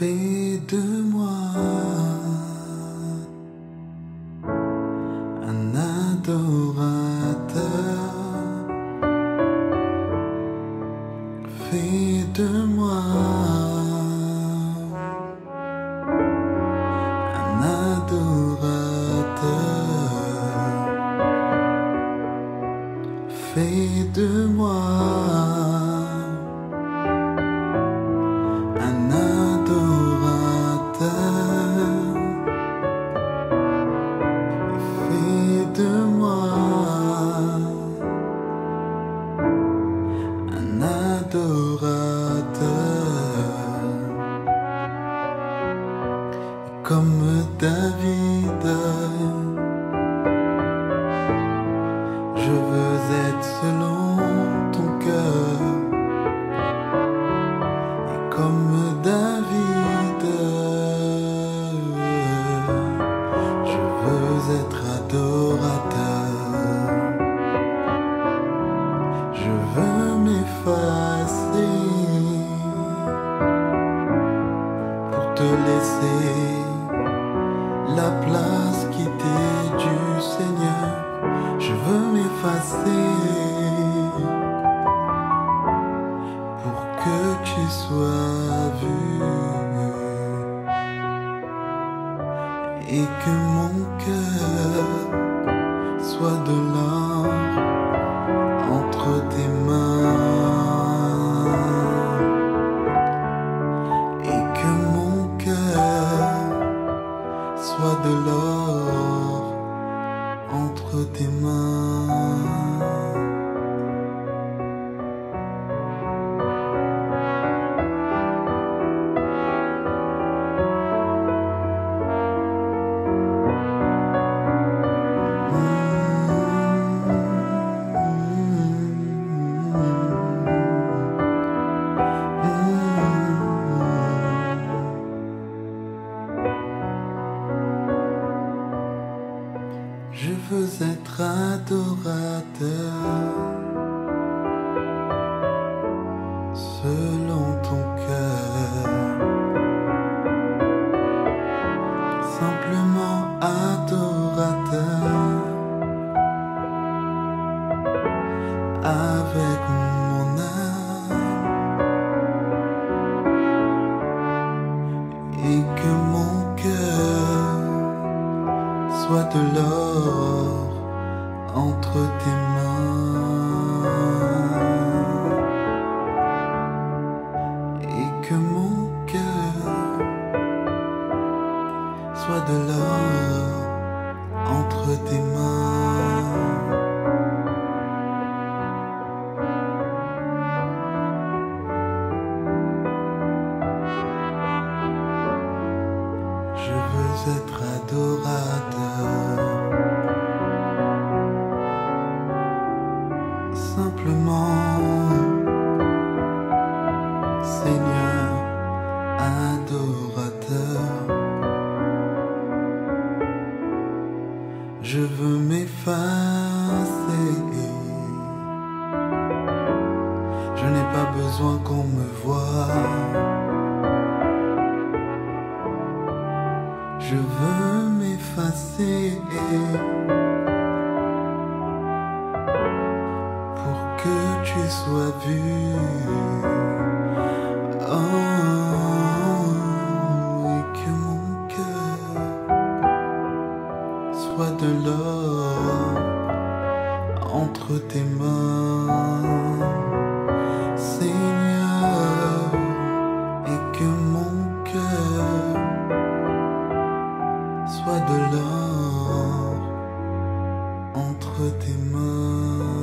Fais de moi un adorateur. Fais de moi un adorateur. Fais de moi un adorateur. Fais de moi un adorateur. Comme David, je veux être selon ton cœur. Et comme David, je veux être adorateur. Je veux m'effacer pour te laisser la place qui t'est due, Seigneur. Je veux m'effacer pour que tu sois vu et que mon cœur soit de l'or entre tes mains, et que mon cœur soit de l'or entre tes mains. Je veux être adorateur selon ton cœur, simplement adorateur avec mon âme, et que mon cœur soit de l'or entre tes mains, et que mon cœur soit de l'or entre tes mains. Je veux être adorateur, simplement, Seigneur, adorateur. Je veux m'effacer, je n'ai pas besoin qu'on me voie. Je veux m'effacer pour que tu sois vu. Oh, et que mon cœur soit de l'or entre tes mains, Seigneur, et que mon cœur soit de l'or entre tes mains.